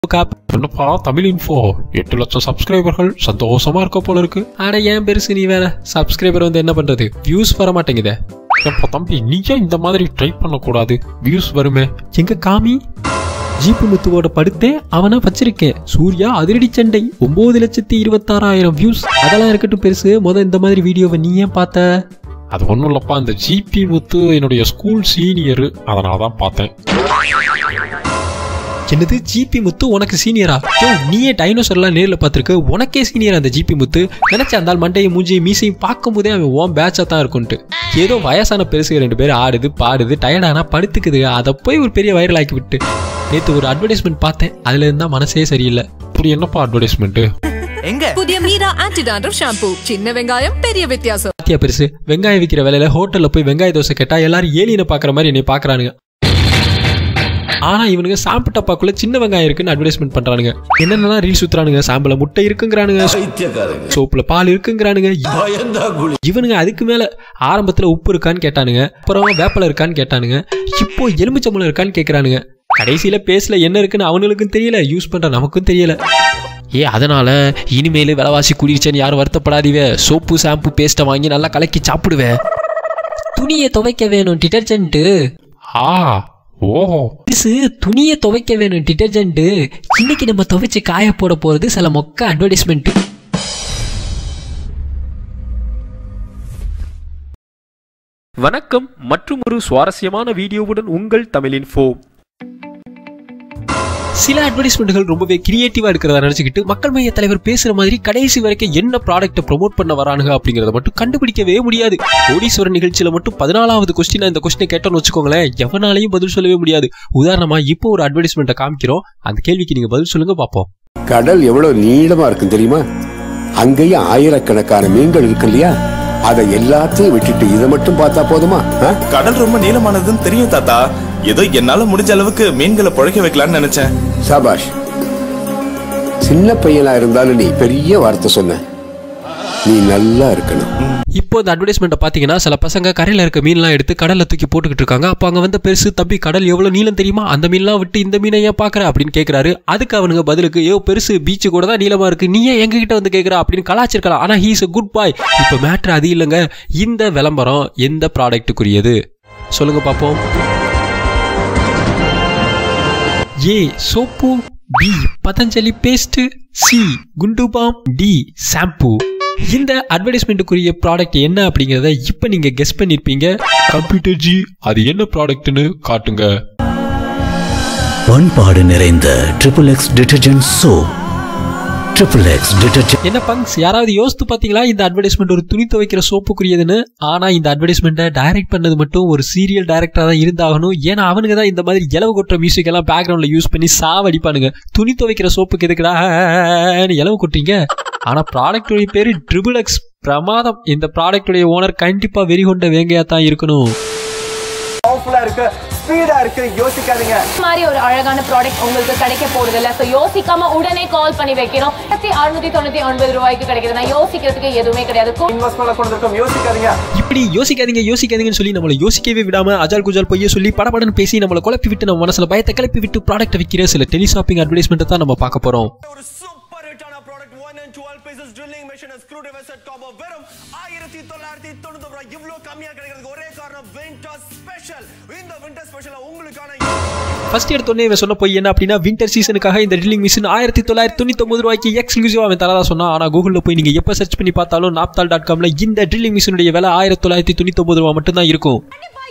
என்னப்பா தமிழ் இன்ஃபோ 8 லட்சம் சப்ஸ்கிரைபர்கள் சந்தோஷமா இருக்க போல இருக்கு. ஆனா ஏன் பெருசு நீ வேற சப்ஸ்கிரைபர் வந்து என்ன பண்றது, வியூஸ் வர மாட்டேங்குதே. எப்ப தம்பி நீயே இந்த மாதிரி ட்ரை பண்ணக்கூடாது, வியூஸ் வருமே. எங்க காமி ஜிபி முத்துவோட படுத்தே அவனை வச்சிருக்கேன். சூர்யா அதிரடி சண்டை 9,26,000 வியூஸ். அதெல்லாம் இருக்கட்டும் பெருசு, இந்த மாதிரி வீடியோவை நீ ஏன் பார்த்த? அது ஒன்றும் இல்லப்பா, இந்த ஜிபி முத்து என்னுடைய ஸ்கூல் சீனியரு, அதனால தான் பார்த்தேன். என்னது ஜிபி முத்து உனக்கு சீனியரா? நீயே டைனோசர்லாம் நேரில் பார்த்துருக்க, உனக்கே சீனியர் அந்த ஜிபி முத்து. நினைச்ச அந்த மண்டையை மூஞ்சியும் மீசையும் பார்க்கும் போதே அவன் ஓன் பேட்சா தான் இருக்குன்ட்டு. ஏதோ வயசான பெருசுக 2 பேர் ஆடுது பாடுது டயர்டானா படுத்துக்குது, அதை போய் ஒரு பெரிய வைரல் ஆக்கி விட்டு. நேற்று ஒரு அட்வர்டைஸ்மெண்ட் பார்த்தேன், அதுல இருந்தா மனசே சரியில்லை. அப்படி என்னப்பா அட்வர்டைஸ்மெண்ட்? புதிய மீரா ஆன்டி டாண்ட்ரஃப் ஷாம்பு, சின்ன வெங்காயம் பெரிய வித்தியாசம். பெருசு வெங்காயம் விற்கிற வேலையில ஹோட்டல்ல போய் வெங்காய தோசை கேட்டா எல்லாரும் ஏலியனை பாக்குற மாதிரி என்னை பாக்குறானுங்க. ஆனா இவனுங்க சாம்பு டப்பாக்குள்ள சின்ன வெங்காயம் இருக்குன்னு அட்வர்டைஸ்மெண்ட் பண்றானுங்க. என்னென்ன ரீல்ஸ் சுத்துறானுங்க, சாம்பல முட்டை இருக்குங்கிறானுங்க, சோப்புல பால் இருக்குங்கிறானுங்க. இவனுங்க அதுக்கு மேல ஆரம்பத்துல உப்பு இருக்கான்னு கேட்டானுங்க, அப்புறம் வேப்பல இருக்கான்னு கேட்டானுங்க, இப்போ எலுமிச்சம்பழம் இருக்கான்னு கேக்குறானுங்க. கடைசியில பேஸ்ல என்ன இருக்குன்னு அவனுக்கும் தெரியல, யூஸ் பண்ற நமக்கும் தெரியல. அதனால இனிமேல் விலைவாசி கூடிருச்சேன்னு யாரும் வருத்தப்படாதீவ. சோப்பு ஷாம்பு பேஸ்ட்டை வாங்கி நல்லா கலக்கி சாப்பிடுவேன். துணியை துவைக்க வேணும் டிடர்ஜென்ட். துணியை துவைக்க வேணும் டிடர்ஜென்ட். இன்னைக்கு நம்ம துவைச்சு காய போட போறது சில மொக்க அட்வர்டைஸ்மெண்ட். வணக்கம், மற்றும் ஒரு சுவாரஸ்யமான வீடியோவுடன் உங்கள் தமிழ் இன்ஃபோ. சில அட்வர்டைஸ்மெண்ட்கள் ரொம்பவே கிரியேட்டிவா இருக்கிறதா நினைச்சுக்கிட்டு மக்கள் மைய தலைவர் பேசுற மாதிரி கடைசி வரைக்கும் என்ன ப்ராடக்ட்டை ப்ரொமோட் பண்ண வரானுங்க அப்படிங்கறத மட்டும் கண்டுபிடிக்கவே முடியாது. கோடீஸ்வரன் நிகழ்ச்சியில மட்டும் 14வது கொஸ்டின் இந்த கொஸ்டினை கேட்டோம்னு வச்சுக்கோங்களேன், எவனாலையும் பதில் சொல்லவே முடியாது. உதாரணமா இப்போ ஒரு அட்வர்டைஸ்மெண்ட்டை காமிக்கிறோம், அந்த கேள்விக்கு நீங்க பதில் சொல்லுங்க பாப்போம். கடல் எவ்வளவு நீளமா இருக்கும் தெரியுமா? அங்கேயும் ஆயிரக்கணக்கான மீன்கள் இருக்கு இல்லையா? அதை எல்லாத்தையும் விட்டுட்டு இதை மட்டும் பார்த்தா போதுமா? கடல் ரொம்ப நீளமானதுன்னு தெரியும் தாத்தா, ஏதோ என்னால முடிஞ்ச அளவுக்கு மீன்களை பழக்க வைக்கலாம்னு நினைச்சேன். சபாஷ், சின்ன பையனா இருந்தாலும் நீ பெரிய வார்த்தை சொன்ன. நீ நல்லா இருக்கணும். இப்போ இந்த அட்வர்டைஸ்மெண்ட்டை பார்த்தீங்கன்னா சில பசங்க கரையில் இருக்க மீன்லாம் எடுத்து கடலில் தூக்கி போட்டுக்கிட்டு இருக்காங்க. அப்போ அங்கே வந்து பெருசு, தம்பி கடல் எவ்வளோ நீளம் தெரியுமா, அந்த மீன்லாம் விட்டு இந்த மீனை ஏன் பார்க்குற அப்படின்னு கேட்குறாரு. அதுக்கு அவனுங்க பதிலுக்கு, பெருசு பீச்சு கூட தான் நீளமாக இருக்கு, நீ ஏன் எங்ககிட்ட வந்து கேட்குற அப்படின்னு கலாச்சிருக்கலாம். ஆனால் ஹீஸ் அ குட் பாய். இப்போ மேட்ரு அது இல்லைங்க, இந்த விளம்பரம் எந்த ப்ராடக்ட்டுக்குரியது சொல்லுங்க பார்ப்போம். A soap, B Patanjali paste, C குண்டு பாம், டி ஷாம்பு. இந்த அட்வர்டைஸ்மெண்ட்டுக்குரிய ப்ராடக்ட் என்ன அப்படிங்கறத இப்ப நீங்க கெஸ் பண்ணிருப்பீங்க. கம்ப்யூட்டர் ஜி, அது என்ன ப்ராடக்ட்னு காட்டுங்க. பண்பாடு நிறைந்த XXX detergent soap. XXX detergent. என்ன பங்ஸ், யாராவது யோசித்து பாத்தீங்களா இந்த அட்வர்டைஸ்மெண்ட் ஒரு துணி துவைக்கிற சோப்புக்குரியதுன்னு? ஆனா இந்த அட்வர்டைஸ்மெண்ட்டை டைரக்ட் பண்ணது மட்டும் ஒரு சீரியல் டைரக்டரா தான் இருந்தாகணும். ஏன்னா அவனுங்க தான் இந்த மாதிரி இலவு கொட்டுற மியூசிக் எல்லாம் பேக்ரவுண்ட்ல யூஸ் பண்ணி சாவடிப்பானுங்க. துணி துவைக்கிற சோப்புக்கு எதுக்குடா இலவு கொட்டுறீங்க? ஆனா ப்ராடக்டோட பேரு XXX. பிரமாதம். இந்த ப்ராடக்டோட ஓனர் கண்டிப்பா வெறி கொண்ட வேங்கையா தான் இருக்கணும். ஸ்பீடா இருக்கு, யோசிக்காதீங்க. இந்த மாதிரி ஒரு அழகான ப்ராடக்ட் உங்களுக்கு கிடைக்க போறது இல்ல. சோ யோசிக்காம உடனே கால் பண்ணி வைக்கணும். 699 ரூபாய்க்கு கிடைக்குதுன்னா யோசிக்கிறதுக்கு எதுவுமே கிடையாது. இன்வெஸ்ட்மென்ட் கொண்டிருக்கோம், யோசிக்காதீங்க. இப்படி யோசிக்காதீங்கன்னு சொல்லி நம்மள யோசிக்கவே விடாம அஜால் குஜால் பொய்ய சொல்லி படபடன்னு பேசி நம்மள குழப்பி விட்டு நம்ம மனசுல பயத்தை கிளப்பி விட்டு ப்ராடக்ட் விற்கிற சில டெலிஷாப்பிங் அட்வர்டைஸ்மெண்ட் தான் நம்ம பார்க்க போறோம். ஒரு சூப்பர் ஹிட்டான product 1 and 12 pieces drilling machine screw driver set combo வெறும் 1999 ரூபாய். இவ்ளோ கம்மியா கிடைக்கிறதுக்கு ஒரே காரணம் விண்டர் ஸ்பெஷல். இந்த விண்டர் ஸ்பெஷல்ல உங்களுக்கான ஃபர்ஸ்ட் எடுத்தோன்னே இவன் சொன்ன போய் என்ன அப்படின்னா, விண்டர் சீசனுக்காக இந்த ட்ரில்லிங் மிஷின் 1999 ரூபாய்க்கு எக்ஸ்க்ளூசிவா அவன் தரதா சொன்னா. ஆனா கூகுள்ல போய் நீங்க எப்ப சர்ச் பண்ணி பார்த்தாலும் naptal.comல இந்த ட்ரில்லிங் மிஷினுடைய விலை 1999 ரூபாய் மட்டும் தான் இருக்கும்.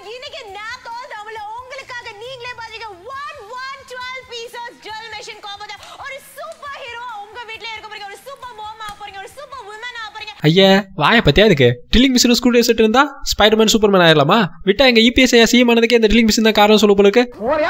ஐயா வாய பத்தியா இருக்கு. Drilling machine screwdriver set இருந்தா ஸ்பைடர்மேன் சூப்பர்மேன் ஆயிரலாமா? விட்டா எங்க EPS ஐயா சிஎம் ஆனதுக்கு இந்த ட்ரில்லிங் மிஷின் தான் காரணம் சொல்ல போல இருக்கு.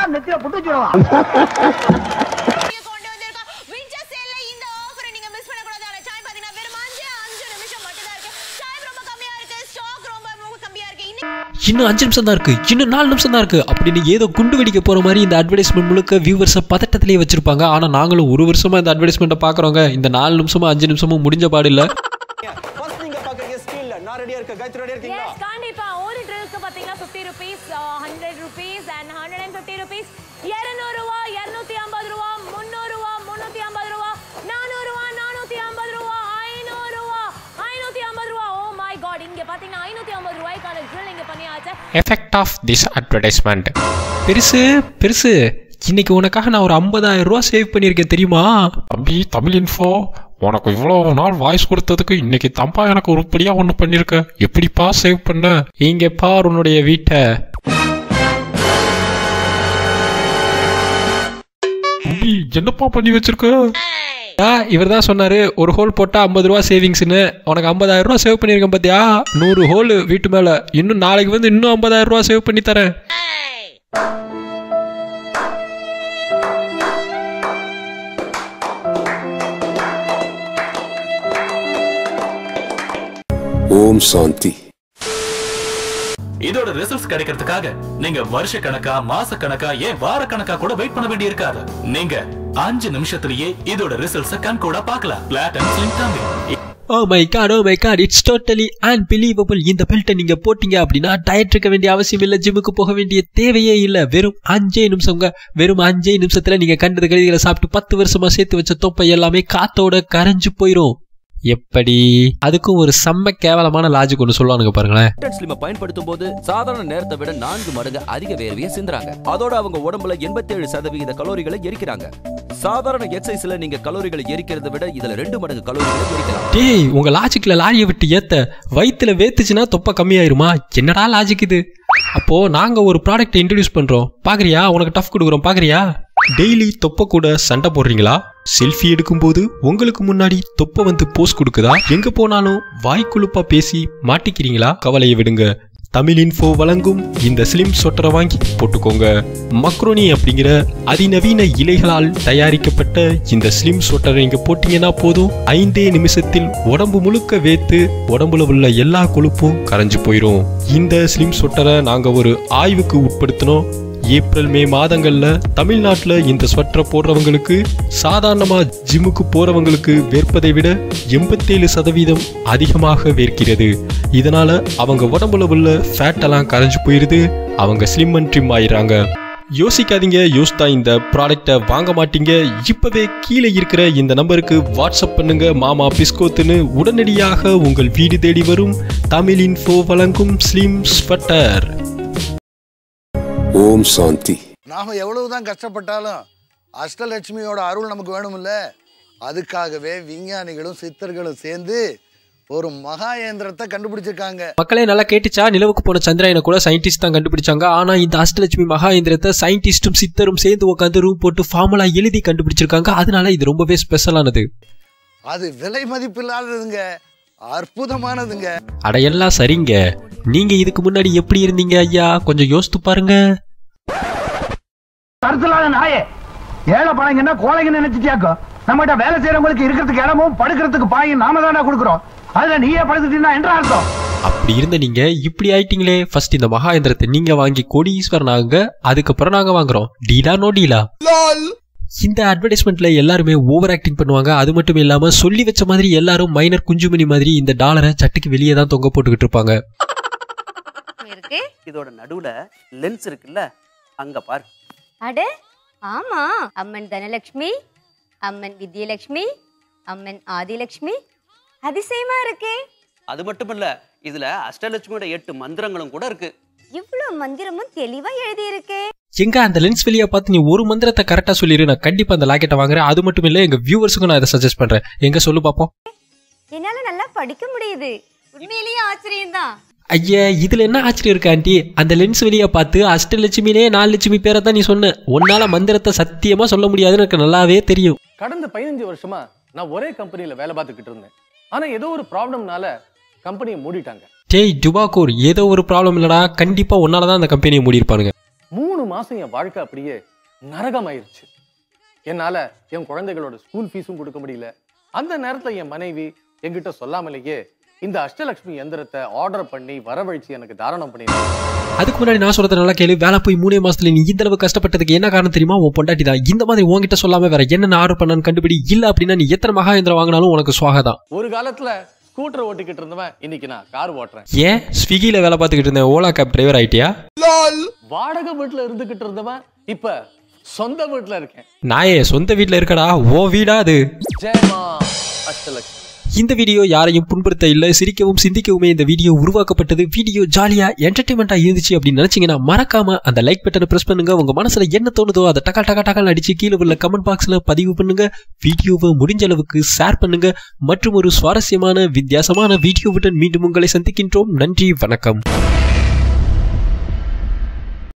இன்னும் 5 நிமிஷம் தான் இருக்கு, இன்னும் 4 நிமிஷம் தான் இருக்கு அப்படின்னு ஏதோ குண்டு வெடிக்க போற மாதிரி இந்த அட்வர்டைஸ்மெண்ட் முழுக்க வியூவர்ஸை பதட்டத்திலேயே வச்சிருப்பாங்க. ஆனா நாங்களும் ஒரு வருஷமா இந்த அட்வர்டைஸ்மெண்ட்டை பாக்குறோங்க. இந்த 4 நிமிஷமும் 5 நிமிஷமும் முடிஞ்ச பாடு இல்ல. கண்டிப்பா ஒரு ட்ரில்க்கு பாத்தீங்கன்னா 50 rupees, 100 rupees and 150 rupees, 200 ரூபாய், 250 ரூபாய், 300 ரூபாய், எஃபெக்ட் ஆஃப் திஸ் அட்வர்டைஸ்மெண்ட். பெருசு பெருசு, இன்னைக்கு உனக்காக நான் ஒரு 50,000 ரூபா சேவ் பண்ணியிருக்கேன் தெரியுமா? தம்பி தமிழ் இன்ஃபோ, உனக்கு இவ்வளோ நாள் வாய்ஸ் கொடுத்ததுக்கு இன்னைக்கு தம்பா எனக்கு உருப்படியா ஒன்று பண்ணியிருக்க. எப்படிப்பா சேவ் பண்ண? இங்க பார் உன்னுடைய வீட்டை. தம்பி என்னப்பா பண்ணி வச்சிருக்க? இவர் தான் சொன்னாரு ஒரு ஹோல் போட்டா 50 ரூபா சேவிங்ஸ்னு. உனக்கு 50,000 ரூபா சேவ் பண்ணியிருக்கேன் பாத்தியா? 100 ஹோல் வீட்டு மேல. இன்னும் நாளைக்கு வந்து இன்னும் 50,000 ரூபா சேவ் பண்ணி தரேன். ஓம் சாந்தி. இதோட ரிசல்ட்ஸ் கிடைக்கிறதுக்காக நீங்க வருஷ கணக்கா, மாச கணக்கா, ஏன் வார கணக்கா கூட வெயிட் பண்ண வேண்டி இருக்காது. நீங்க 5 நிமிஷத்திலேயே இதோட ரிசல்ட்ஸ் கண் கூட பார்க்கலாம். Flat and slim Tamil. Oh my god, it's totally unbelievable. இந்த பெல்ட்டை நீங்க போட்டீங்க அப்படின்னா டயட் இருக்க வேண்டிய அவசியம் இல்ல, ஜிம்முக்கு போக வேண்டிய தேவையே இல்ல. வெறும் 5 நிமிஷம்ங்க. வெறும் 5 நிமிஷத்துல நீங்க கண்டது கழிவுகளை சாப்பிட்டு 10 வருஷமா சேர்த்து வச்ச தொப்பை எல்லாமே காத்தோட கரைஞ்சு போயிரும். எப்படி? அதுக்கும் ஒரு செம்ம கேவலமான லாஜிக் ஒன்று சொல்லுவானுங்க பாருங்களேன். ஸ்லிம் பயன்படுத்தும் போது சாதாரண நேரத்தை விட 4 மடங்கு அதிக வேர்வையை சிந்துறாங்க. அதோட அவங்க உடம்புல 87% கலோரிகளை எரிக்கிறாங்க. சாதாரண எக்ஸசைஸ்ல நீங்க கலோரிகளை எரிக்கிறத விட இதுல 2 மடங்கு கலோரிகளை எரிக்கலாம். டேய், உங்க லாஜிக்ல லாரியை விட்டு ஏத்த வயித்துல வேத்துச்சுன்னா தொப்பை கம்மியாயிருமா? என்னடா லாஜிக் இது? அப்போ நாங்க ஒரு ப்ராடக்ட் இன்ட்ரோடியூஸ் பண்றோம், பாக்குறியா? உனக்கு டஃப் கொடுக்குறோம், பாக்குறியா? டெய்லி தொப்பை கூட சண்டை போடுறீங்களா? செல்ஃபி எடுக்கும்போது உங்களுக்கு முன்னாடி தொப்பை வந்து போஸ் கொடுக்குதா? எங்க போனாலும் வாய்க்குழுப்பா பேசி மாட்டிக்கிறீங்களா? கவலையை விடுங்க. தமிழ் இன்ஃபோ வழங்கும் இந்த ஸ்லிம் சொட்டரை வாங்கி போட்டுக்கோங்க. மக்ரோனி அப்படிங்கிற அதிநவீன இலைகளால் தயாரிக்கப்பட்ட இந்த ஸ்லிம் சொட்டரை நீங்க போட்டீங்கன்னா போதும், 5 நிமிஷத்தில் உடம்பு முழுக்க வேத்து உடம்புல உள்ள எல்லா கொழுப்பும் கரைஞ்சு போயிடும். இந்த ஸ்லிம் சொட்டரை நாங்க ஒரு ஆய்வுக்கு உட்படுத்தினோம். ஏப்ரல் மே மாதங்கள்ல தமிழ்நாட்டுல இந்த ஸ்வெட்டரை போடுறவங்களுக்கு சாதாரணமா ஜிம்முக்கு போறவங்களுக்கு வேர்ப்பதை விட 87% அதிகமாக வேர்க்கிறது. இதனால அவங்க உடம்புல உள்ள ஃபேட் எல்லாம் கரைஞ்சு போயிருது. அவங்க ஸ்லிம் அண்ட் ட்ரிம் ஆயிடுறாங்க. யோசிக்காதீங்க, யோசித்தா இந்த ப்ராடக்டை வாங்க மாட்டீங்க. இப்பவே கீழே இருக்கிற இந்த நம்பருக்கு வாட்ஸ்அப் பண்ணுங்க மாமா பிஸ்கோத்துன்னு. உடனடியாக உங்கள் வீடு தேடி வரும் தமிழ் இன்ஃபோ வழங்கும் ஸ்லிம் ஸ்வெட்டர். ஓம் சாந்தி. நாம எவ்வளவுதான் கஷ்டப்பட்டாலும் அஷ்டலட்சுமியோட அருள் நமக்கு வேணும்ல. அதுக்காகவே விஞ்ஞானிகளும் சித்தர்களும் சேர்ந்து ஒரு மகா இயந்திரத்தை கண்டுபிடிச்சிருக்காங்க. மக்களே நல்லா கேட்டுச்சா? நிலவுக்கு போன சந்திராயனை கூட சயின்டிஸ்ட் தான் கண்டுபிடிச்சாங்க. ஆனா இந்த அஷ்டலட்சுமி மகா இயந்திரத்தை சயின்டிஸ்டும் சித்தரும் சேர்ந்து உட்காந்து ரூம் போட்டு ஃபார்முலா எழுதி கண்டுபிடிச்சிருக்காங்க. அதனால இது ரொம்பவே ஸ்பெஷலானது. அது விலை மதிப்பு இல்லாததுங்க, அற்புதமானதுங்க. அடையெல்லாம் சரிங்க. நீங்க இதுக்கு முன்னாடி எப்படி இருந்தீங்க ஐயா? கொஞ்சம் யோசித்து பாருங்க. நாயே, ஏழை பழங்கன்னா கோழைங்க நினைச்சிட்டியாக்கோ. நம்மகிட்ட வேலை செய்யறவங்களுக்கு இருக்கிறதுக்கு இடமும் படுக்கிறதுக்கு பாயும் நாம தானே கொடுக்குறோம். அதுல நீயே படுத்துட்டீங்கன்னா என்ன அர்த்தம்? அப்படி இருந்த நீங்க இப்படி ஆயிட்டீங்களே. ஃபர்ஸ்ட் இந்த மகா இயந்திரத்தை நீங்க வாங்கி கோடீஸ்வரன் ஆகுங்க, அதுக்கப்புறம் நாங்க வாங்குறோம். டீலா நோ டீலா? இந்த அட்வர்டைஸ்மெண்ட்ல எல்லாருமே ஓவர் ஆக்டிங் பண்ணுவாங்க. அது மட்டும் இல்லாம சொல்லி வச்ச மாதிரி எல்லாரும் மைனர் குஞ்சுமணி மாதிரி இந்த டாலரை சட்டுக்கு வெளியே தான் தொங்க போட்டுக்கிட்டு இருப்பாங்க. இதோட நடுவுல லென்ஸ் இருக்குல்ல, அங்க பாரு. அட ஆமா, அம்மன் தனலட்சுமி, அம்மன் வித்யலட்சுமி, அம்மன் ஆதிலட்சுமி, அதிசயமா இருக்கே. அது மட்டும் இல்ல, இதுல அஷ்டலட்சுமியோட 8 மந்திரங்களும் கூட இருக்கு. இவ்வளவு மந்திரமும் தெளிவா எழுதி இருக்கே. எங்க அந்த லென்ஸ் வெளியா பார்த்து நீ ஒரு மந்திரத்தை கரெக்டா சொல்லிரு, நான் கண்டிப்பா அந்த லாக்கெட்டை வாங்குறேன். அது மட்டும் இல்ல, எங்க வியூவர்ஸுக்கும் நான் இதை சஜஸ்ட் பண்றேன். எங்க சொல்லு பாப்போம். என்னால நல்லா படிக்க முடியுது. உண்மையிலேயே ஆச்சரியம் தான். ஐயா, இதுல என்ன ஆச்சரியம் இருக்கு ஆண்டி? அந்த லென்ஸ் வெளியா பார்த்து அஷ்டலட்சுமினே 4 லட்சுமி பேரை தான் நீ சொன்ன. உன்னால மந்திரத்தை சத்தியமா சொல்ல முடியாதுன்னு எனக்கு நல்லாவே தெரியும். கடந்த 15 வருஷமா நான் ஒரே கம்பெனில வேலை பார்த்துக்கிட்டு இருந்தேன். ஆனா ஏதோ ஒரு ப்ராப்ளம்னால கம்பெனியை மூடிட்டாங்க. டேய் டுபாக்கூர், ஏதோ ஒரு ப்ராப்ளம் இல்லடா, கண்டிப்பா உன்னாலதான் அந்த கம்பெனியை மூடி இருப்பானுங்க. 3 மாசம் என் வாழ்க்கை அப்படியே நரகமாயிருச்சு. என்னால என் குழந்தைகளோட ஸ்கூல் ஃபீஸும் கொடுக்க முடியல. அந்த நேரத்துல என் மனைவி என்கிட்ட சொல்லாமலேயே இந்த அஷ்டலட்சுமி எந்திரத்தை ஆர்டர் பண்ணி வரவழைச்சு எனக்கு தாரணம் பண்ணிருக்காங்க. அதுக்கு முன்னாடி நான் சொல்றது நல்லா கேளு. வேலை போய் 3 மாசத்துல நீ இந்த அளவு கஷ்டப்பட்டதுக்கு என்ன காரணம் தெரியுமா? உன் பொண்டாட்டி தான். இந்த மாதிரி உன்கிட்ட சொல்லாம வேற என்ன ஆர்டர் பண்ணான்னு கண்டுபிடி. இல்ல அப்படின்னா நீ எத்தனை மகா இயந்திரம் வாங்கினாலும் உனக்கு சுவாகதான். ஒரு காலத்துல ஸ்கூட்டர் ஓட்டிக்கிட்டு இருந்தவன் இன்னைக்கு நான் கார் ஓட்டுறேன். ஏன் ஸ்விக்கில வேலை பார்த்துக்கிட்டு இருந்தேன், ஓலா கேப் டிரைவர் ஆயிட்டியா? வாடகை வீட்டுல இருந்துகிட்டு இருந்தவன் இப்ப சொந்த வீட்டுல இருக்கேன். நாயே, சொந்த வீட்டுல இருக்கடா, ஓ வீடா அது. ஜெயமா அஷ்டலட்சுமி. இந்த வீடியோ யாரையும் புண்படுத்த இல்ல, சிரிக்கவும் சிந்திக்கவுமே இந்த வீடியோ உருவாக்கப்பட்டது. வீடியோ ஜாலியா என்டர்டைன்மெண்டா இருந்துச்சு அப்படின்னு நினைச்சீங்கன்னா மறக்காம அந்த லைக் பட்டனை பிரஸ் பண்ணுங்க. உங்க மனசுல என்ன தோணுதோ அதை டக்கால் அடிச்சு கீழே உள்ள கமெண்ட் பாக்ஸ்ல பதிவு பண்ணுங்க. வீடியோவை முடிஞ்ச அளவுக்கு ஷேர் பண்ணுங்க. மற்றும் ஒரு சுவாரஸ்யமான வித்தியாசமான வீடியோவுடன் மீண்டும் உங்களை சந்திக்கின்றோம். நன்றி, வணக்கம்.